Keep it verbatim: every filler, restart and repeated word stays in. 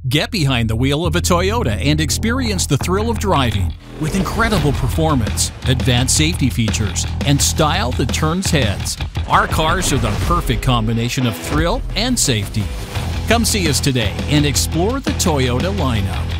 Get behind the wheel of a Toyota and experience the thrill of driving with incredible performance, advanced safety features, and style that turns heads. Our cars are the perfect combination of thrill and safety. Come see us today and explore the Toyota lineup.